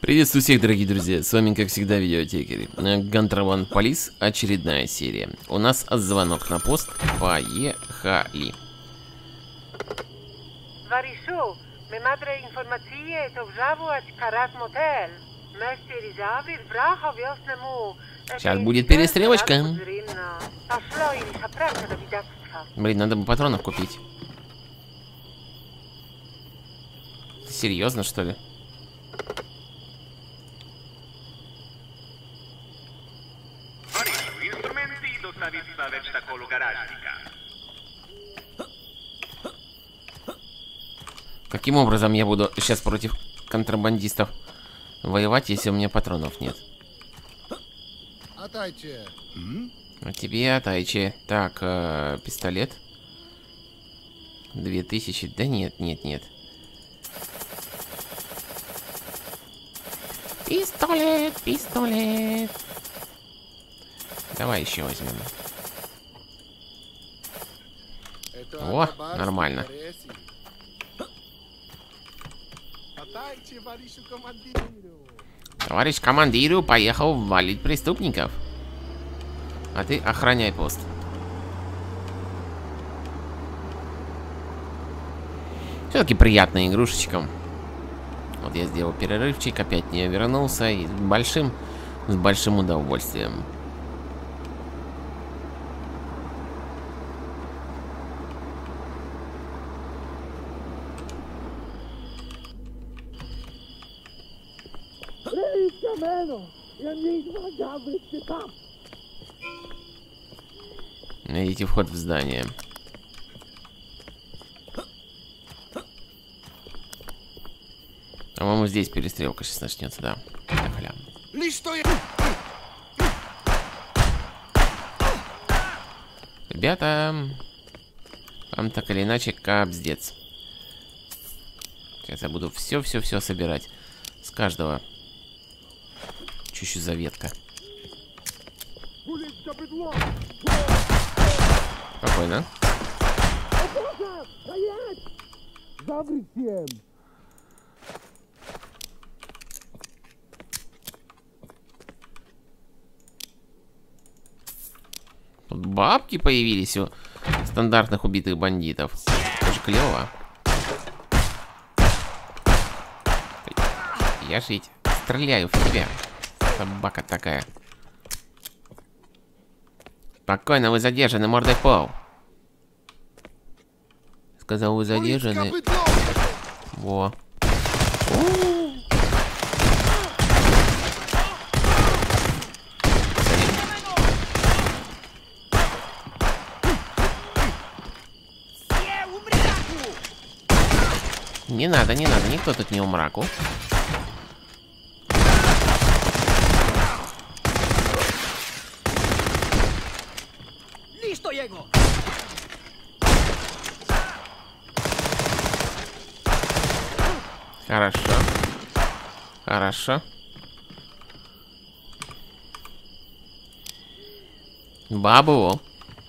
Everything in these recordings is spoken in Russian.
Приветствую всех, дорогие друзья, с вами, как всегда, видеотекеры. Contraband Police, очередная серия. У нас звонок на пост, поехали. Сейчас будет перестрелочка. Блин, надо бы патронов купить. Серьезно, что ли? Каким образом я буду сейчас против контрабандистов воевать, если у меня патронов нет? Отойте. А тебе отойти. Так, пистолет. 2000. Да нет, нет, нет. Пистолет, пистолет. Давай еще возьмем. О, нормально. Товарищ командиру поехал валить преступников. А ты охраняй пост. Все-таки приятная игрушечка. Вот я сделал перерывчик, опять не вернулся и с большим удовольствием. Найдите вход в здание. По-моему, здесь перестрелка сейчас начнется, да. Ребята, вам так или иначе капздец. Сейчас я буду все собирать. С каждого. Чуть-чуть за ветка. Спокойно. Тут бабки появились у стандартных убитых бандитов. Тоже клево. Я же ведь стреляю в тебя. Собака такая. Спокойно, вы задержаны, мордой в пол. Сказал, вы задержаны. Во. Не надо, никто тут не умраку. Хорошо. Хорошо. Бабу.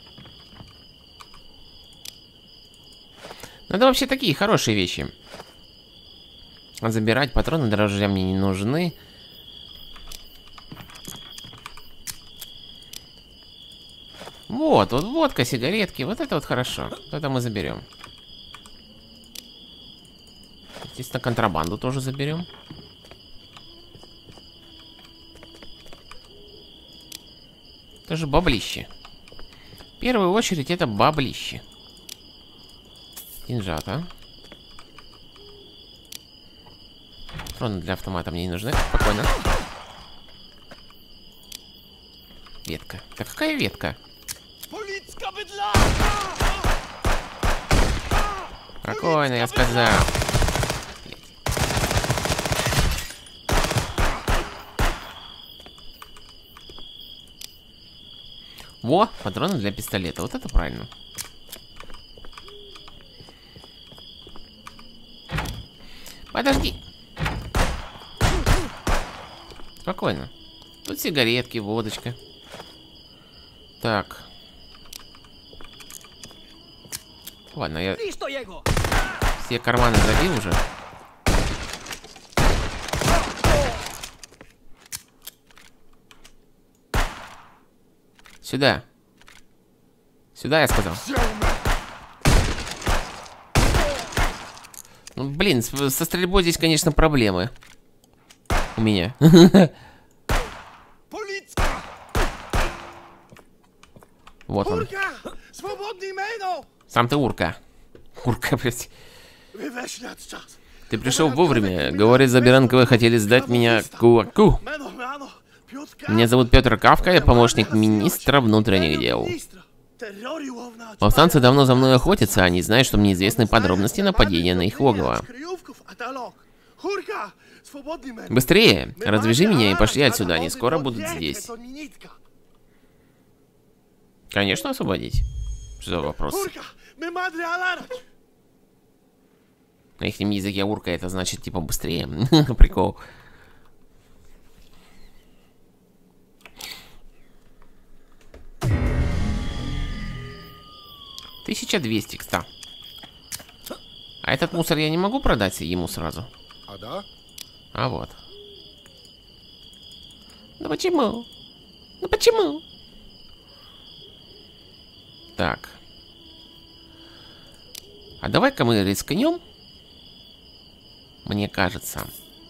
Надо вообще такие хорошие вещи. Забирать патроны для ружья мне не нужны. Вот водка, сигаретки. Вот это вот хорошо. Вот это мы заберем. Естественно, контрабанду тоже заберем. Это же баблище. В первую очередь это баблище. Кинжата. Патроны для автомата мне не нужны. Спокойно. Ветка. Да какая ветка? Спокойно, я сказал. Во, патроны для пистолета. Вот это правильно. Подожди. Спокойно. Тут сигаретки, водочка. Так. Ладно, я все карманы забил уже. Сюда. Сюда, я сказал. Ну, блин, со стрельбой здесь, конечно, проблемы. У меня. Вот он. Сам ты урка. Урка, блядь. Ты пришел вовремя. Говорит, Заберанковы хотели сдать меня кулаку. Меня зовут Петр Кавка, я помощник министра внутренних дел. Повстанцы давно за мной охотятся, они знают, что мне известны подробности нападения на их логово. Быстрее! Развяжи меня и пошли отсюда, они скоро будут здесь. Конечно, освободить. Что за вопрос? На их языке урка это значит типа быстрее. Прикол. $1200, кстати. А этот мусор я не могу продать ему сразу? А вот. Ну почему? Ну почему? Так. А давай-ка мы рискнем. Мне кажется.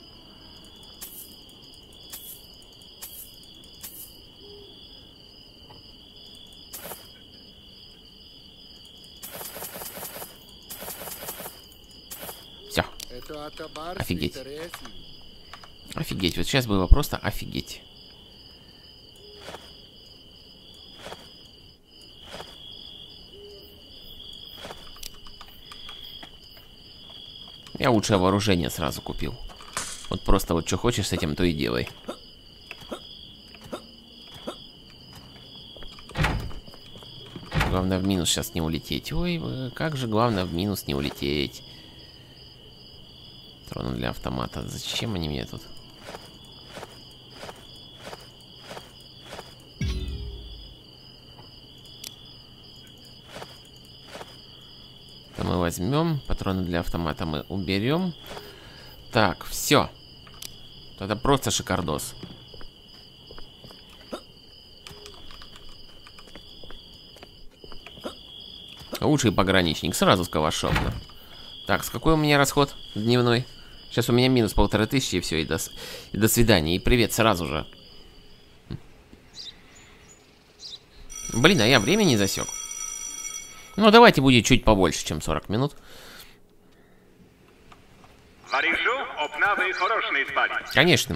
Все. Офигеть. Офигеть. Вот сейчас было просто офигеть. Я лучшее вооружение сразу купил. Вот просто вот что хочешь с этим, то и делай. Главное в минус сейчас не улететь. Ой, как же главное в минус не улететь. Патроны для автомата. Зачем они мне тут? Это мы возьмем. Патроны для автомата мы уберем. Так, все. Это просто шикардос. Лучший пограничник. Сразу с калашом. Так, с какой у меня расход дневной? Сейчас у меня минус 1500 и все, и до свидания. И привет сразу же. Блин, а я время не засек. Ну, давайте будет чуть побольше, чем 40 минут. Конечно.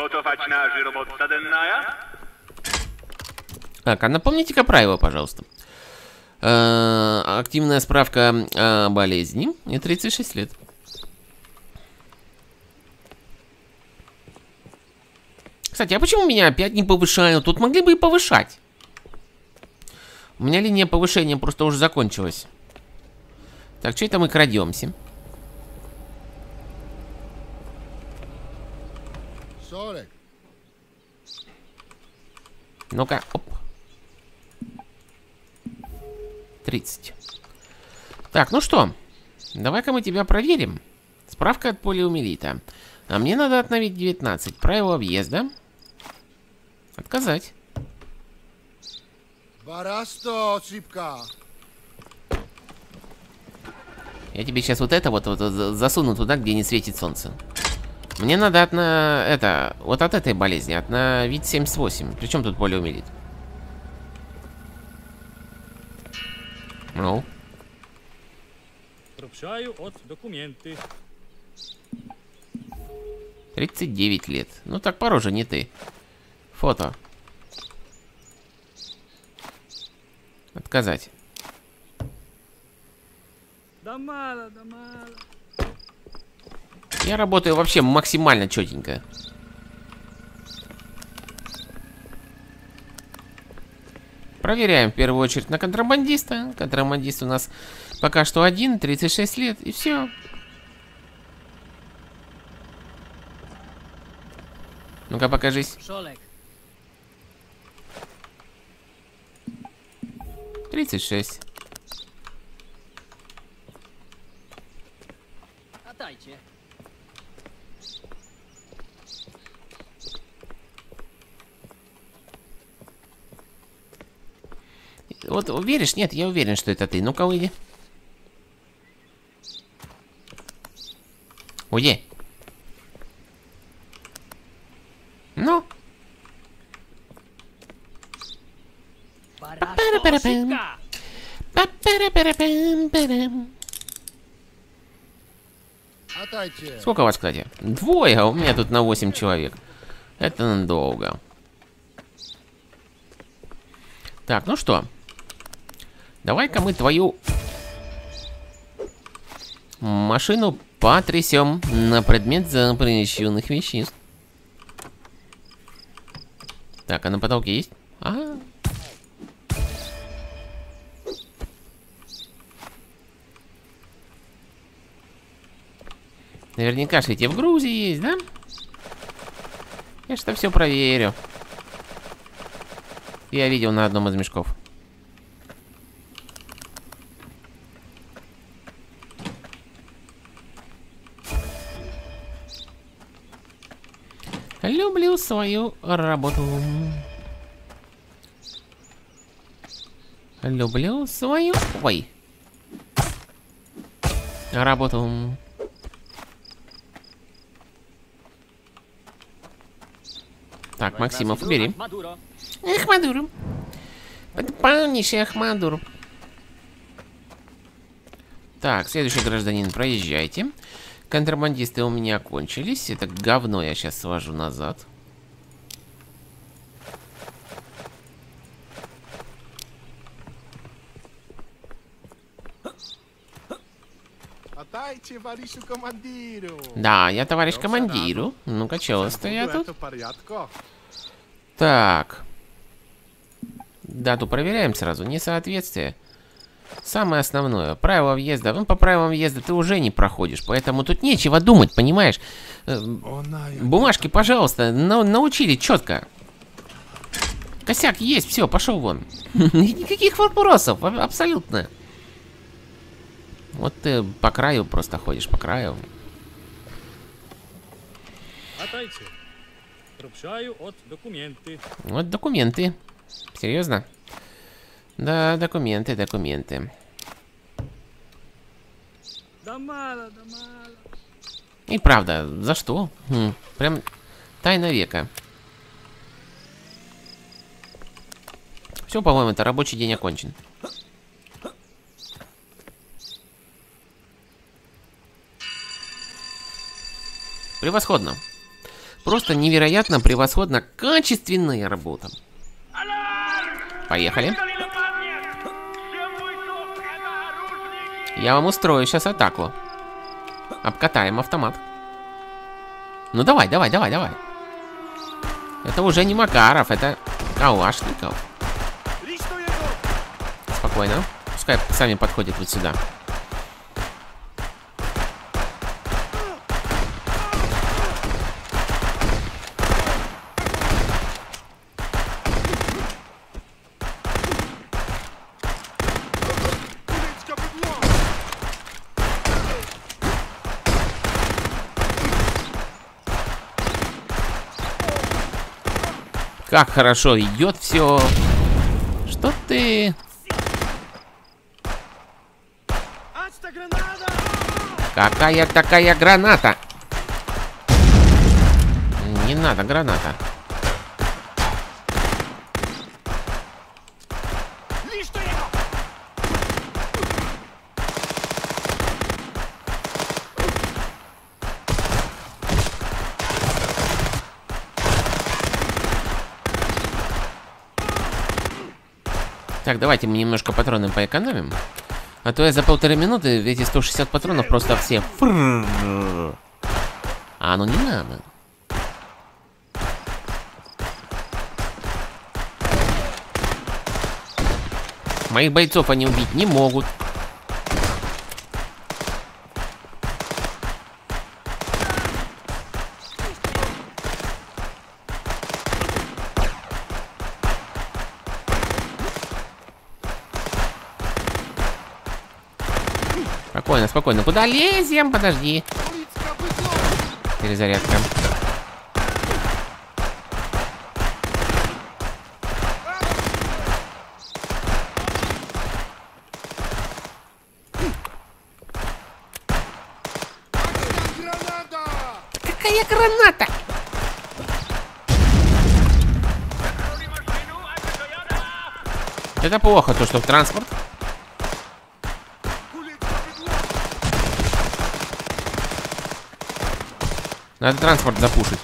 Так, а напомните-ка правила, пожалуйста. Активная справка о болезни и 36 лет. Кстати, а почему меня опять не повышают? Тут могли бы и повышать. У меня линия повышения просто уже закончилась. Так, что это мы крадемся? Ну-ка, оп. 30. Так, ну что? Давай-ка мы тебя проверим. Справка от полиомиелита. А мне надо обновить 19. Правила въезда. Отказать. Я тебе сейчас вот это вот засуну туда, где не светит солнце. Мне надо вот от этой болезни, на вид 78. Причем тут полиомиелит? Ну. Сообщаю от документы. 39 лет. Ну так пороже не ты. Фото. Отказать. Да мало, да мало. Я работаю вообще максимально четенько. Проверяем в первую очередь на контрабандиста. Контрабандист у нас пока что один, 36 лет, и все. Ну-ка, покажись. 36. Отдайте. Вот веришь? Нет, я уверен, что это ты. Ну-ка, выйди. Уйди. Ну. Парашютка! Отойти. Сколько вас, кстати? Двое, а у меня тут на 8 человек. Это надолго. Так, ну что? Давай-ка мы твою машину потрясем на предмет запрещенных веществ. Так, а на потолке есть? Ага. Наверняка же эти в Грузии есть, да? Я что все проверю. Я видел на одном из мешков. Люблю свою работу. Люблю свою... Ой. Работу. Так, Максимов, бери. Мадуро. Ахмадуру. Полнейший Ахмадуру. Так, следующий гражданин, проезжайте. Контрабандисты у меня кончились. Это говно я сейчас свожу назад. Отдайте товарищу командиру. Да, я товарищ командиру. Ну-ка, чего стоят тут? Это порядка. Так. Дату проверяем сразу. Несоответствие. Самое основное. Правила въезда. Вон по правилам въезда ты уже не проходишь. Поэтому тут нечего думать, понимаешь? Бумажки, пожалуйста, научили четко. Косяк есть, все, пошел вон. Никаких вопросов, абсолютно. Вот ты по краю просто ходишь, по краю. Отойти. Сообщаю от документы. Вот документы. Серьезно? Да, документы. Да мало, да мало. И правда, за что? Прям тайна века. Все, по-моему, это рабочий день окончен. Превосходно. Просто невероятно превосходно качественная работа. Поехали. Я вам устрою сейчас атаку. Обкатаем автомат. Ну давай. Это уже не Макаров, это Калашников. Спокойно. Пускай сами подходят вот сюда. Как хорошо идет все. Что ты? Какая такая граната? Не надо граната. Так, давайте мы немножко патроны поэкономим. А то я за 1,5 минуты эти 160 патронов просто все... А ну не надо. Моих бойцов они убить не могут. Спокойно. Куда лезем? Подожди. Перезарядка. Моя граната! Это плохо, то что в транспорт. Надо транспорт запушить.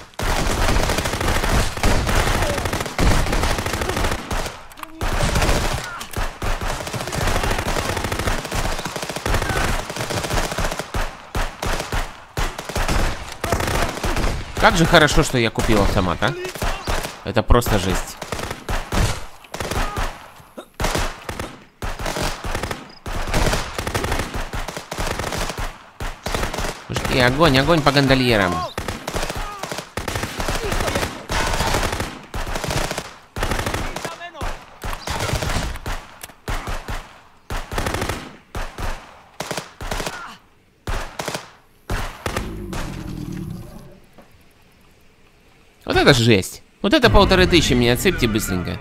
Как же хорошо, что я купил автомат, а? Это просто жесть. Мужики, огонь, огонь по гондольерам. Вот это жесть. Вот это 1500 мне отсыпьте быстренько.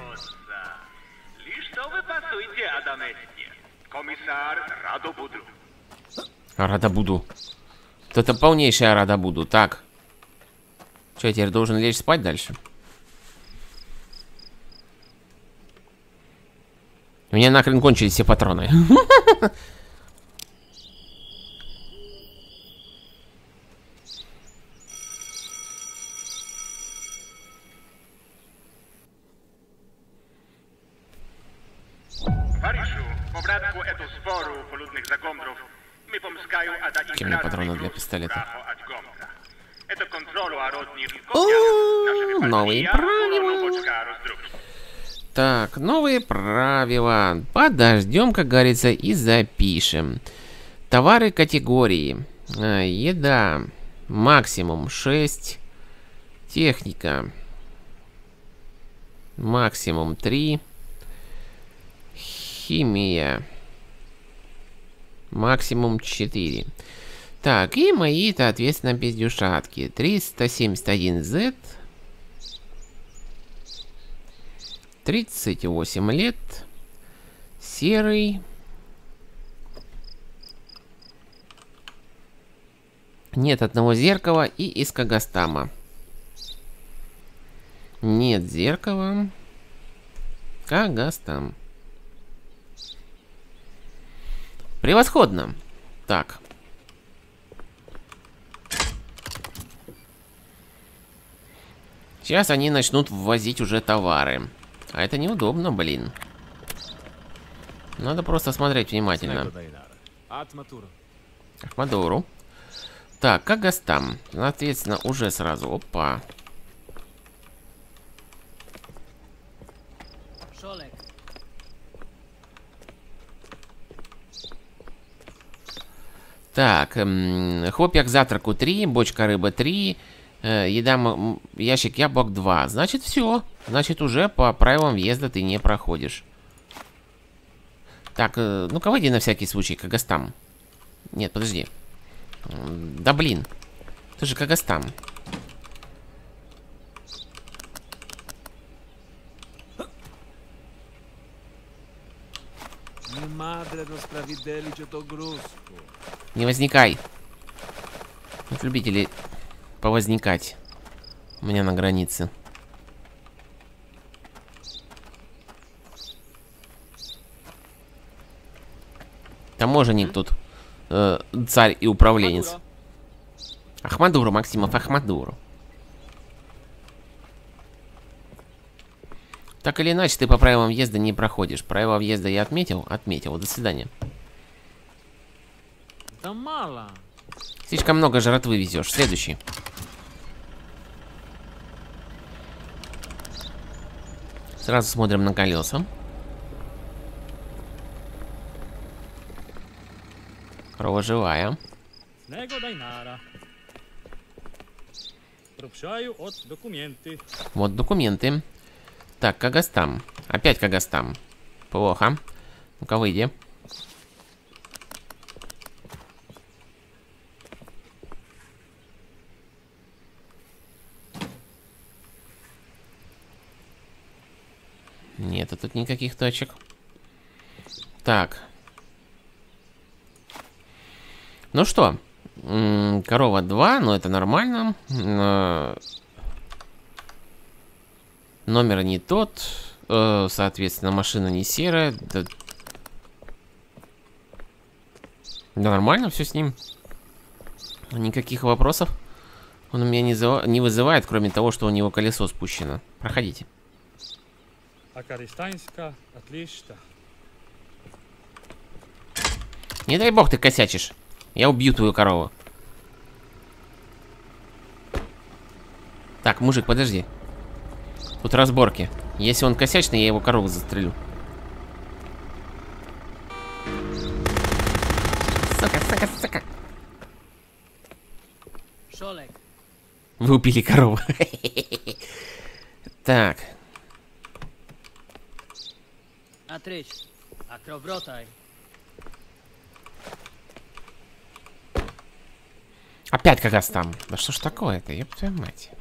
Рада буду. Это полнейшая рада буду. Так. Что, я теперь должен лечь спать дальше? У меня нахрен кончились все патроны. Какие у меня патроны для пистолета? О, новые правила. Так, новые правила. Подождем, как говорится, и запишем. Товары категории. Еда. Максимум 6. Техника. Максимум 3. Химия. Максимум 4. Так, и мои, соответственно, пиздюшатки. 371Z. 38 лет. Серый. Нет одного зеркала и из Кагастама. Нет зеркала. Кагастам. Превосходно. Так. Сейчас они начнут ввозить уже товары. А это неудобно, блин. Надо просто смотреть внимательно. Ахмадуру. Так, Кагастам. Соответственно, уже сразу. Опа. Так, хлопья к завтраку 3, бочка рыбы 3, еда, ящик яблок 2. Значит, все. Значит, уже по правилам въезда ты не проходишь. Так, ну-ка выйди на всякий случай, Кагастам. Нет, подожди. Да блин. Ты же Кагастам. Не возникай. Вот любители повозникать у меня на границе. Таможенник тут. Царь и управленец. Ахмадуру, Максимов, Ахмадуру. Так или иначе, ты по правилам въезда не проходишь. Правила въезда я отметил? Отметил. До свидания. Да мало. Слишком много жратвы везешь. Следующий. Сразу смотрим на колеса. Кровоживая. Вот документы. Так, Кагастам. Опять Кагастам. Плохо. Ну-ка, выйди. Нету тут никаких точек. Так. Ну что, Корова 2, но это нормально. Номер не тот. Соответственно, машина не серая. Да, да нормально все с ним. Никаких вопросов он у меня не вызывает, кроме того, что у него колесо спущено. Проходите. Акаристаньска, отлично. Не дай бог ты косячишь. Я убью твою корову. Так, мужик, подожди. Тут разборки. Если он косячный, я его корову застрелю. Сука. Шолек. Вы убили корову. Так. Атрич. Акровротай. Опять как раз там. Да что ж такое-то, ёб твою мать.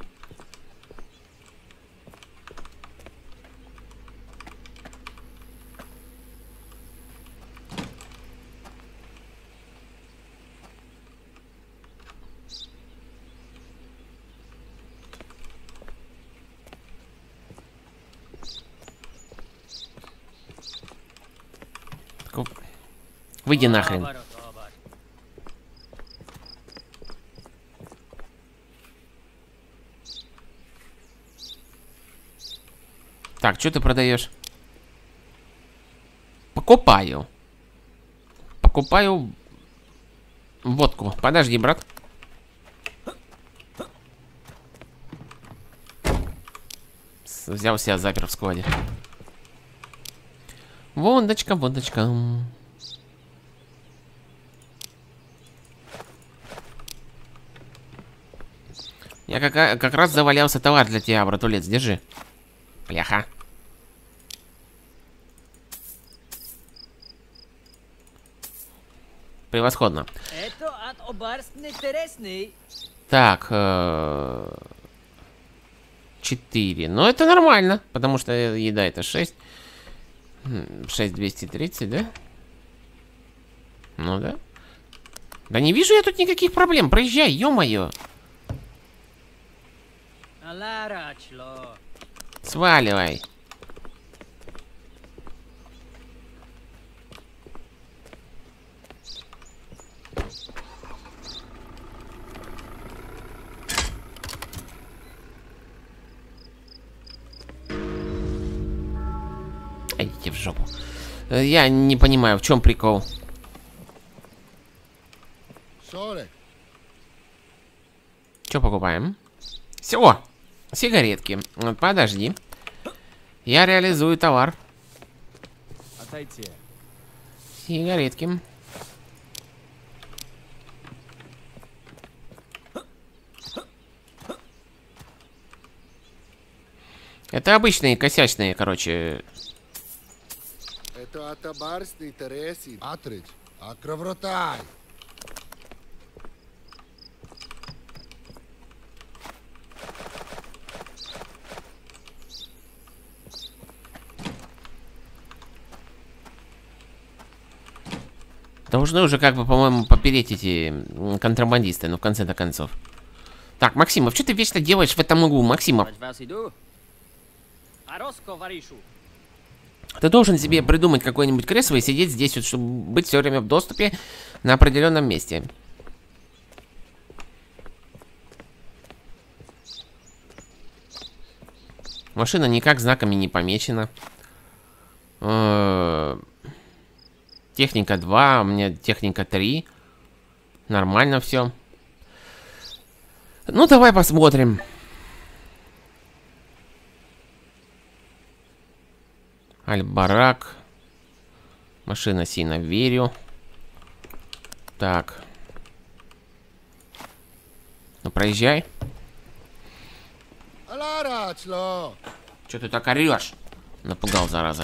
Выйди нахрен. Так, что ты продаешь? Покупаю. Покупаю водку. Подожди, брат. Взял себя, запер в складе. Водочка, водочка. Я как раз завалялся товар для тебя, братулец. Держи. Бляха. Превосходно. Так, 4. Но это нормально, потому что еда это 6. 6230, да? Ну да. Да не вижу я тут никаких проблем. Проезжай, ё-моё. Сваливай. Идите в жопу. Я не понимаю, в чем прикол. Что покупаем? Все. Сигаретки. Подожди. Я реализую товар. Отойти. Сигаретки. Это обычные косячные, короче. Это атабарсный Тереси. Атрич. Акровротай. Должны уже как бы, по-моему, попереть эти контрабандисты, ну в конце-то концов. Так, Максимов, что ты вечно делаешь в этом углу, Максимов? Ты должен себе придумать какое-нибудь кресло и сидеть здесь, вот, чтобы быть все время в доступе на определенном месте. Машина никак знаками не помечена. Техника 2, у меня техника 3. Нормально все. Ну, давай посмотрим. Аль-Барак. Машина Сина, верю. Так. Ну, проезжай. Че ты так орешь? Напугал, зараза.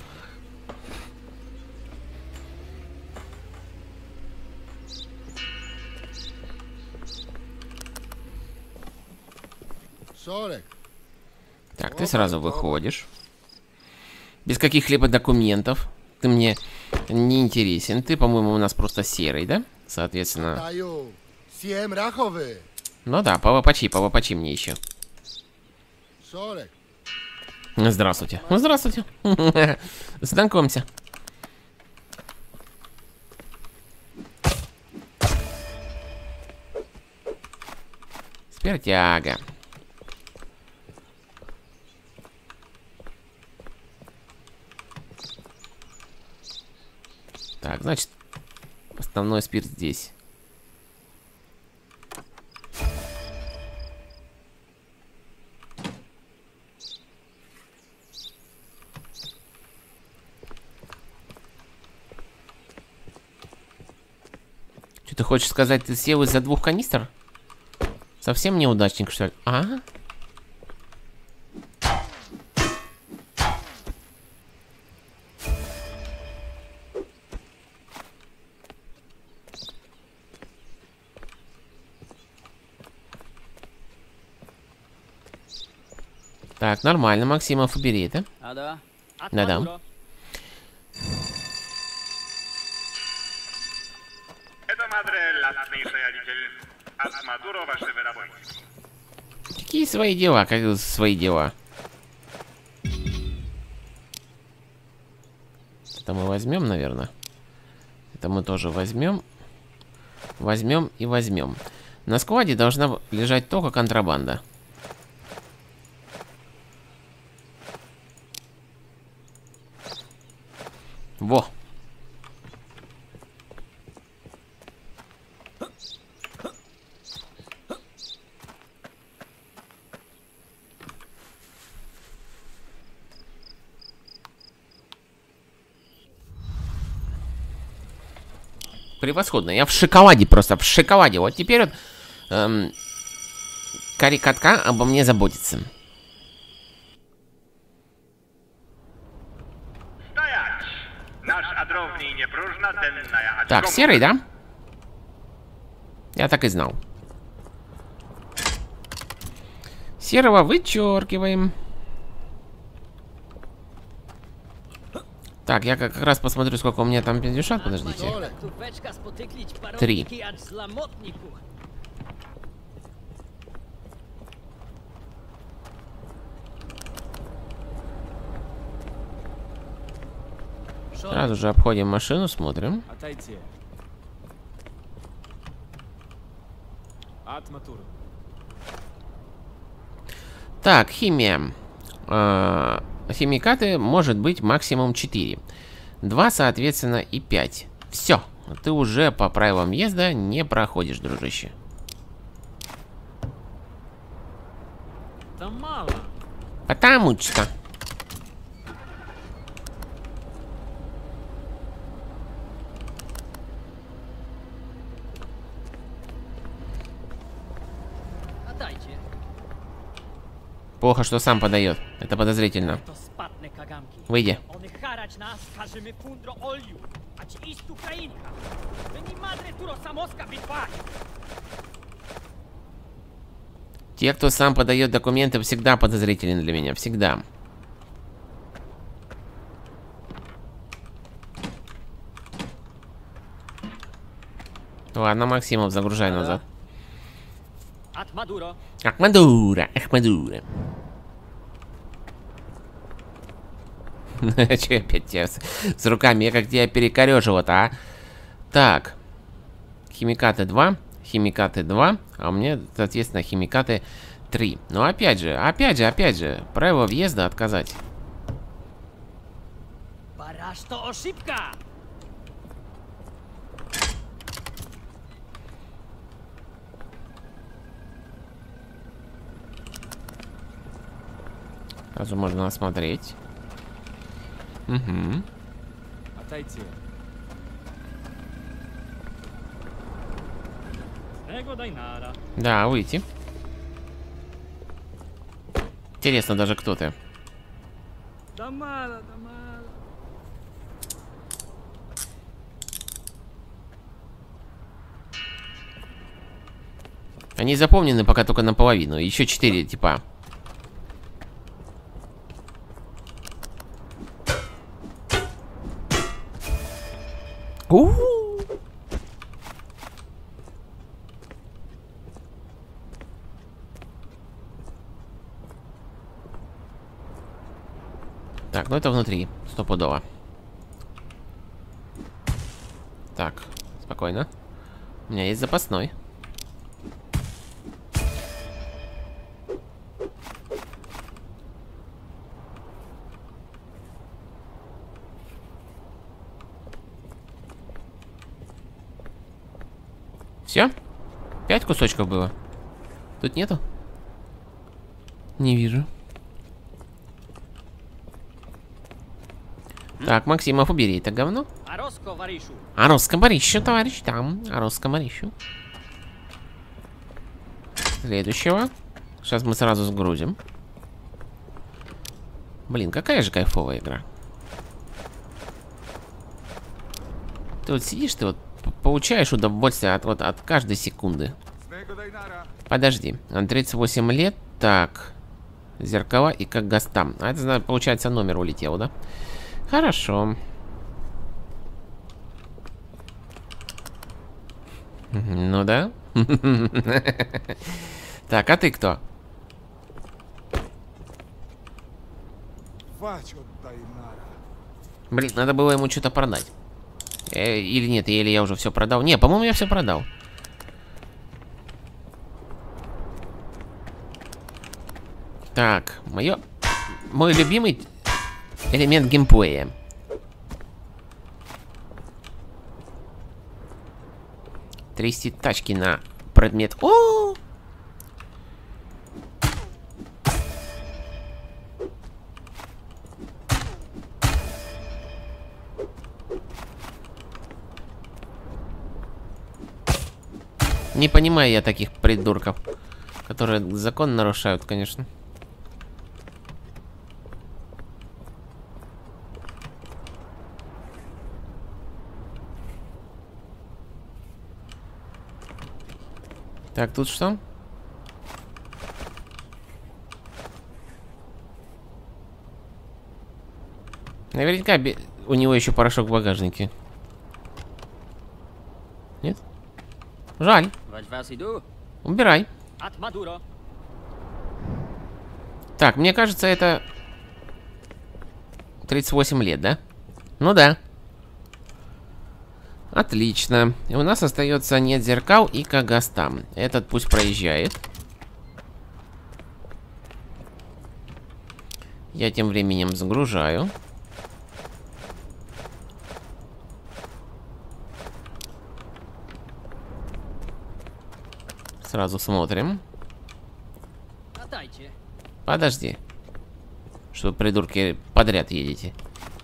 Так, ты сразу выходишь. Без каких-либо документов. Ты мне не интересен. Ты, по-моему, у нас просто серый, да? Соответственно, 37 rachowy. Ну да, повопачи мне еще. Шолек. Здравствуйте. Ну, здравствуйте. Знакомься. Спиртяга. Так, значит, основной спирт здесь. Что ты хочешь сказать, ты съел из-за 2 канистр? Совсем неудачник, что ли? А? Так, нормально, Максимов, убери это. Ada. At Да-да. Maduro. Это Мадре, латнейший одитель. От Мадуро ваши работники. Какие свои дела? Как свои дела? Это мы возьмем, наверное. Это мы тоже возьмем. Возьмем и возьмем. На складе должна лежать только контрабанда. Во. Превосходно. Я в шоколаде просто, в шоколаде. Вот теперь вот карикатка обо мне заботится. Стоять! Наш одровний не пружна денная. Так, серый, да? Я так и знал. Серого вычеркиваем. Так, я как раз посмотрю, сколько у меня там пиндюшат. Подождите. Tóweczka spotyklić Три. parowki acz zlamotniku. Сразу же обходим машину, смотрим. Отойти. От Матуры. Так, химия. Химикаты может быть максимум 4. 2, соответственно, и 5. Все. Ты уже по правилам въезда не проходишь, дружище. Да мало. Потому что... Dajcie. Плохо, что сам подает. Это подозрительно. To spatne kagamki. Выйди. One harać nas, każemy fundro olju. A ci istu krainka. Wy mi madre turo samoska bitwa. Те, кто сам подает документы, всегда подозрителен для меня. Всегда. Ладно, Максимов, загружай назад. At Maduro. Ахмадура, Ахмадура. Че опять тебя с руками? Я как тебя перекорежил-то, а? Так. Химикаты 2. Химикаты 2. А у меня, соответственно, химикаты 3. Но опять же, правило въезда отказать. Baraż to oszybka. Сразу можно осмотреть. Угу. Отойти. Ego Dainara. Да, выйти. Интересно даже, кто ты. Да мало, да мало. Они заполнены пока только наполовину. Еще 4 типа. Так, ну это внутри, стопудово. Так, спокойно. У меня есть запасной. Все? 5 кусочков было. Тут нету? Не вижу. Так, Максимов, убери это говно. Ароско варишу. Арос-комарищу, товарищ, там. Арос-комарищу. Следующего. Сейчас мы сразу сгрузим. Блин, какая же кайфовая игра. Ты вот сидишь, ты вот получаешь удовольствие от каждой секунды. Подожди, 38 лет, так. Зеркала и как гастам. А это, получается, номер улетел, да? Хорошо. Ну да. Так, а ты кто? Блин, надо было ему что-то продать. Или нет, или я уже все продал. Не, по-моему, я все продал. Так, мой любимый элемент геймплея. Трясти тачки на предмет. О! Не понимаю я таких придурков, которые закон нарушают, конечно. Так, тут что? Наверняка у него еще порошок в багажнике. Нет? Жаль. Убирай. Так, мне кажется, это 38 лет, да? Ну да. Отлично. И у нас остается нет зеркал и Кагастам. Этот пусть проезжает. Я тем временем загружаю. Сразу смотрим. Подожди. Что, придурки, подряд едете?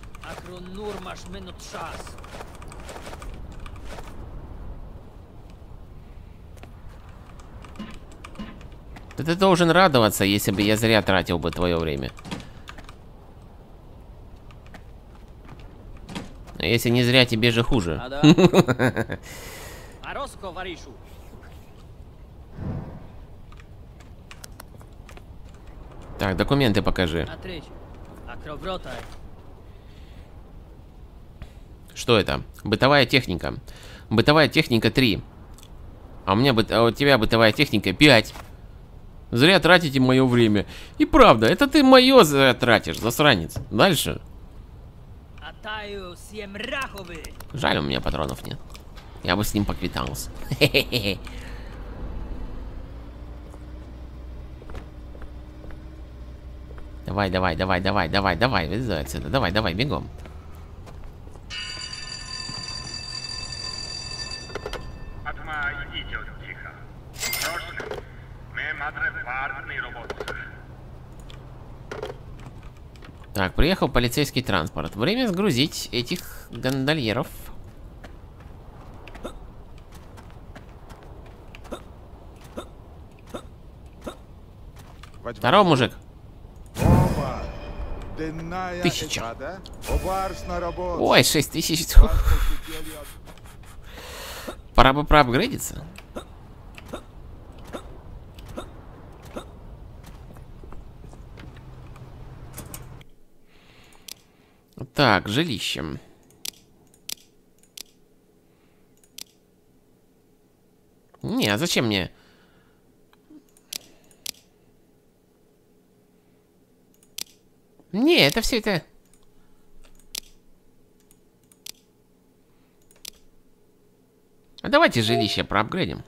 Да ты должен радоваться, если бы я зря тратил бы твое время. А если не зря, тебе же хуже. Так, документы покажи. Что это? Бытовая техника. Бытовая техника 3. А у тебя бытовая техника 5. Зря тратите мое время. И правда, это ты мое зря тратишь, засранец. Дальше. Жаль, у меня патронов нет. Я бы с ним поквитался. Давай, вылезай отсюда. Давай, бегом. Атма, идите тихо. Прошлым мы мадре парный робот. Так, приехал полицейский транспорт. Время сгрузить этих гондольеров. Здорово, мужик. 1000. Ой, 6000. Пора бы проапгрейдиться. Так, жилище. Не, а зачем мне? Не, это все это А давайте жилище проапгрейдим.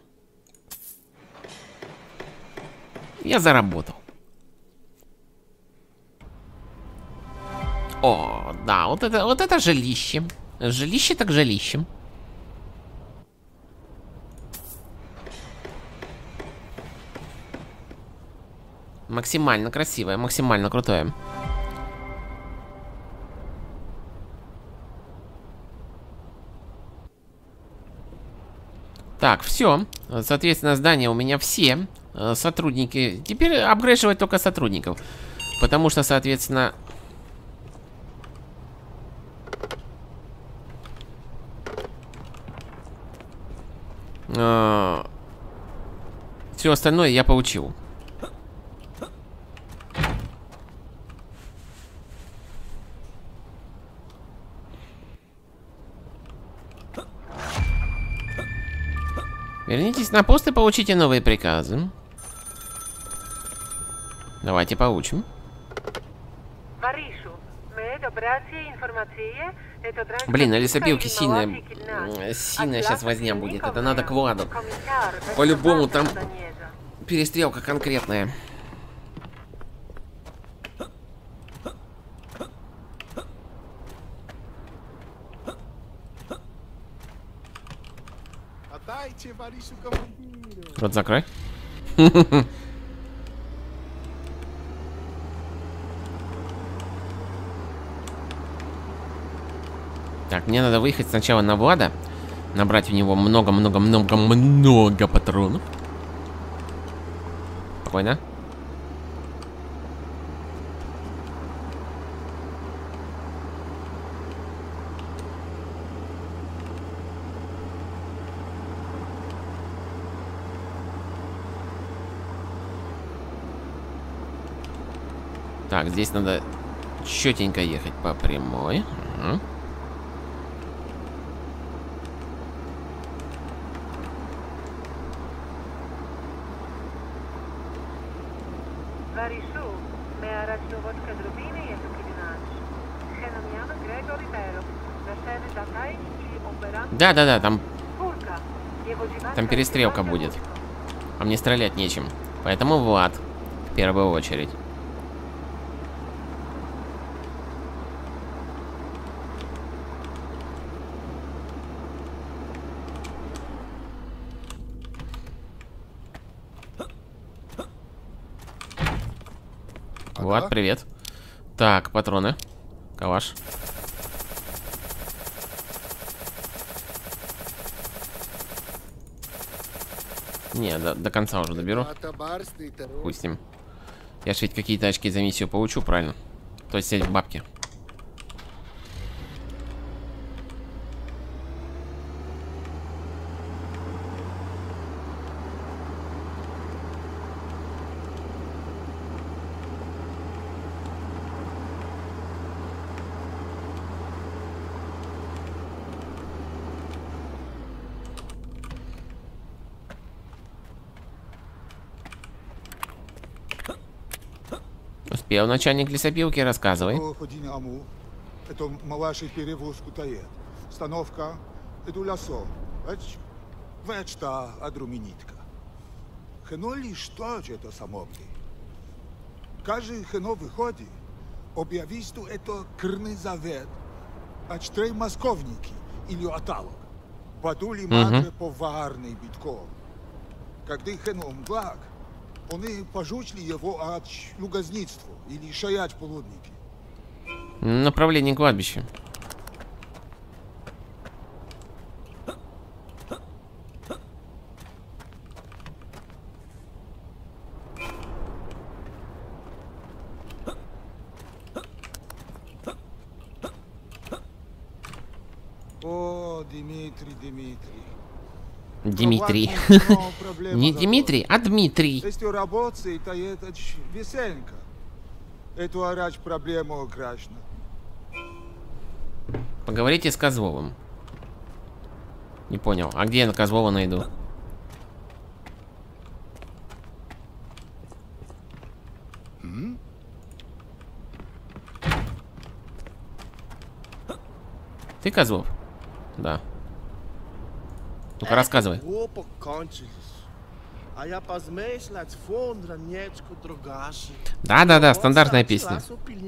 Я заработал. О, да, вот это жилище. Жилище так жилище. Максимально красивое, максимально крутое. Так, все. Соответственно, здания у меня все. Сотрудники. Теперь апгрейживать только сотрудников. Потому что, соответственно... все остальное я получил. Вернитесь на пост и получите новые приказы. Давайте получим. Блин, на лесопилке сильная сейчас возня будет. Это надо к Владу. По-любому там перестрелка конкретная. Отдайте Варису командиру. Рот закрой. Так, мне надо выехать сначала на Влада. Набрать у него много-много-много-много патронов. Спокойно. Так, здесь надо четенько ехать по прямой. Угу. Да, там перестрелка будет. А мне стрелять нечем. Поэтому Влад в первую очередь. Влад, привет. Так, патроны. Калаш. Не, до конца уже доберу. Хуй с ним. Я ж ведь какие-то очки за миссию получу, правильно? То есть эти бабки. Успел, начальник лесопилки, рассказывай. Это малаший перевозку тает. Становка, это лесо. Вечта адруминитка. Хено ли что же это самобли? Каждый хено выходит, объявисту это крный завет, а чтрей московники или оталог. Подули мадре поварный битком. Когда хено мглак, они пожучли его от лугозництва или шаять полудники. Направление кладбища. О, Дмитрий. Дмитрий. Не Дмитрий, а Дмитрий. Если работает, то это веселенько. Эту орать проблему крашно. Поговорите с Козловым. Не понял. А где я на Козлова найду? Ты Козлов? Да. Ну-ка, рассказывай. Да-да-да, стандартная песня.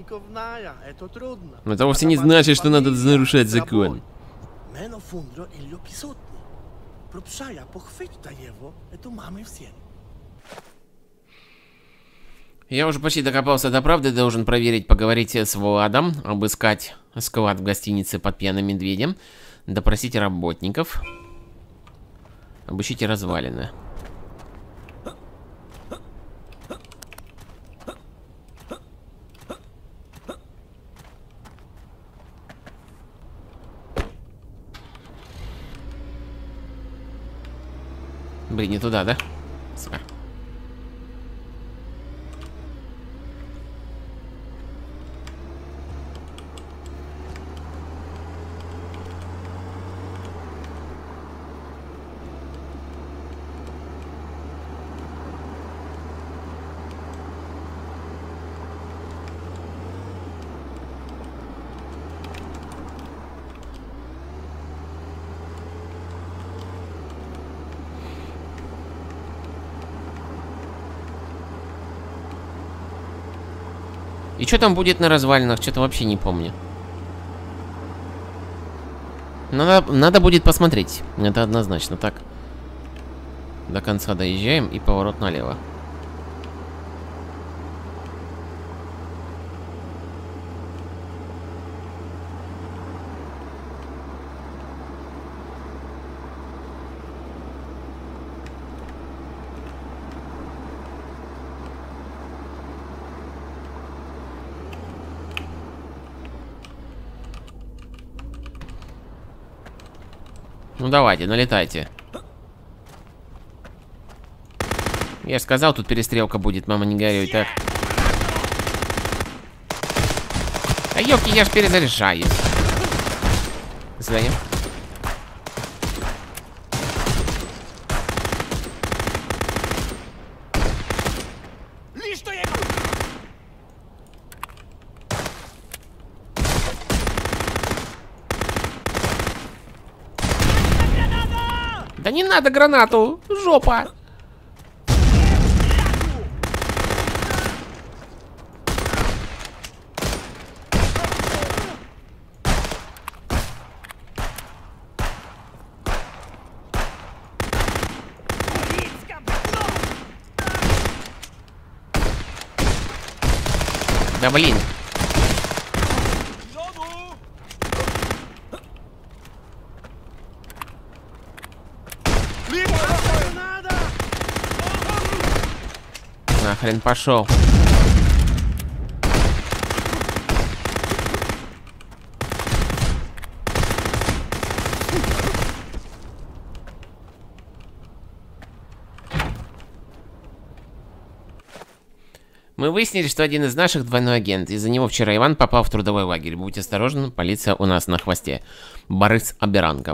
Но это вовсе не значит, что надо нарушать закон. Я уже почти докопался до правды, должен проверить, поговорить с Владом, обыскать склад в гостинице под Пьяным Медведем, допросить работников, обыщите развалины. Блин, не туда, да? Сука. И что там будет на развалинах? Что-то вообще не помню. Надо будет посмотреть. Это однозначно. Так. До конца доезжаем и поворот налево. Ну давайте, налетайте. Я же сказал, тут перестрелка будет, мама, не горюй, так. А ёпки, я ж перезаряжаюсь. До свидания. Да не надо гранату! Жопа! Да блин! Нахрен пошел. Мы выяснили, что один из наших двойной агент. Из-за него вчера Иван попал в трудовой лагерь. Будьте осторожны, полиция у нас на хвосте. Борис Аберанков.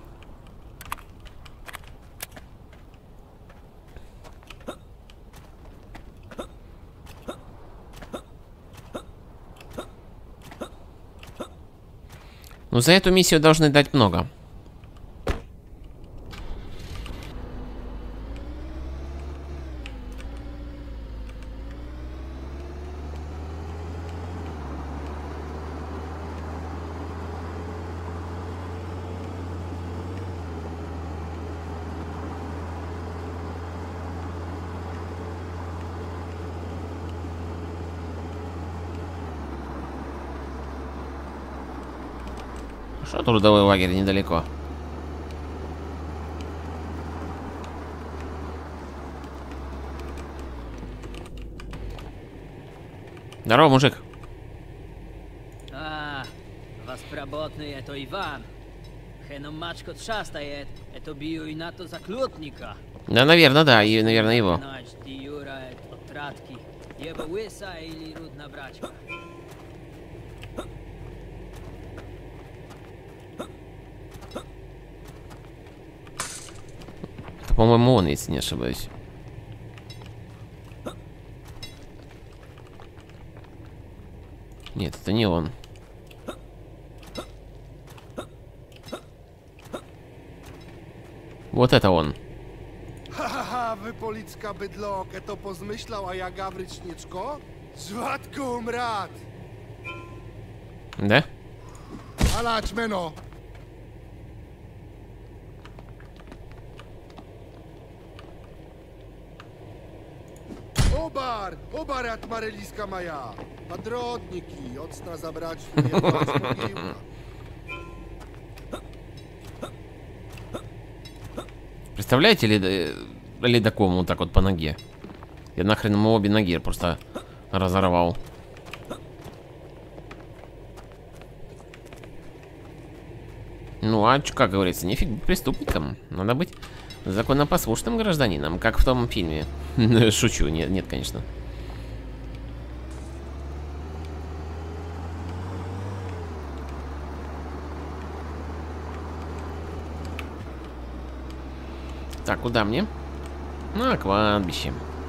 Ну, за эту миссию должны дать много. Что трудовой лагерь недалеко? Здорово, мужик. А, безработный это Иван. Хеном мачко трястает, это бью и на то заклотника. Да, наверное, да, и, наверное, его. Это, по-моему, он, если не ошибаюсь. Нет, это не он. Вот это он. Haha, wypolicka bydlok, to pozmyślał, a ja gawryczniczko? Żładku mrad! Да? Alać meno! Obar jak maryliska maja! Padrodniki, ocna zabrać nie mogła. Представляете, ледоком вот так вот по ноге? Я нахрен ему обе ноги просто разорвал. Ну а как говорится, нефиг быть преступником. Надо быть законопослушным гражданином, как в том фильме. Шучу, нет, конечно. Так, куда мне? На кладбище.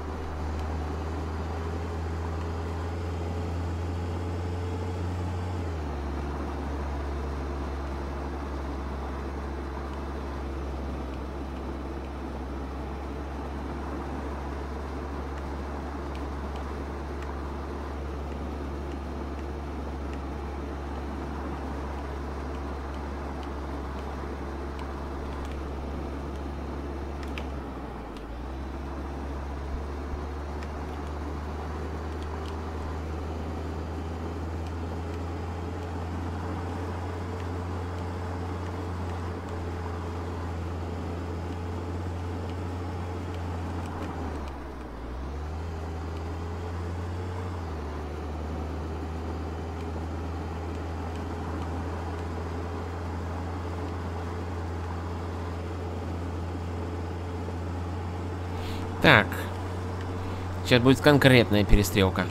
Так. Сейчас будет конкретная перестрелка.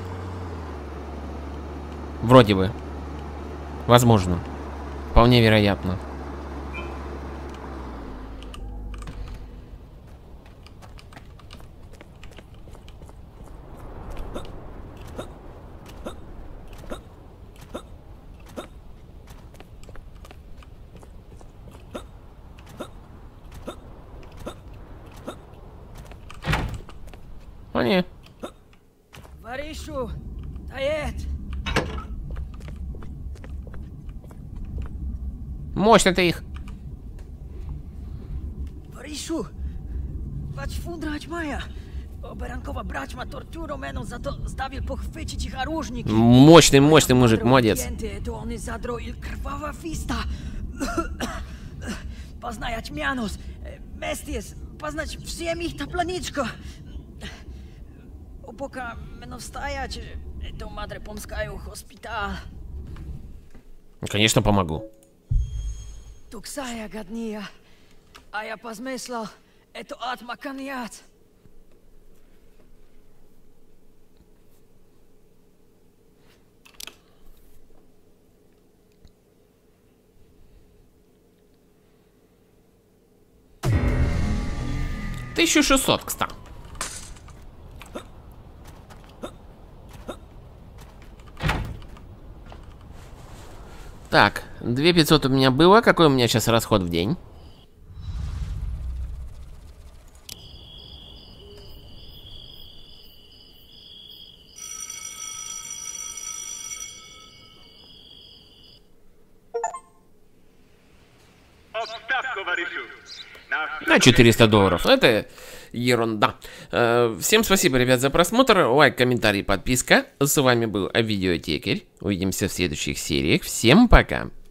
Вроде бы. Возможно. Вполне вероятно. О, не. Варишу, тает. Мощно ты их. Варишу, patrz fundrać Maja. Oberankowa brać ma torturą meną, za to zdawił pochwycić ich harużnik. Мощный мужик, молодец. To on zadro il krwawa fista. Poznajać mianos, mesties, poznać всем ich ta planiczko. Пока мену встоять, это мадре помскаю хоспитал. Конечно, помогу. Туксая гадния, а я позмыслил, это атмаканьят. $1600, кстати. Так, 2500 у меня было. Какой у меня сейчас расход в день? Отставку, Варишу. На $400. Это ерунда. Всем спасибо, ребят, за просмотр. Лайк, комментарий, подписка. С вами был Видеотекарь. Увидимся в следующих сериях. Всем пока.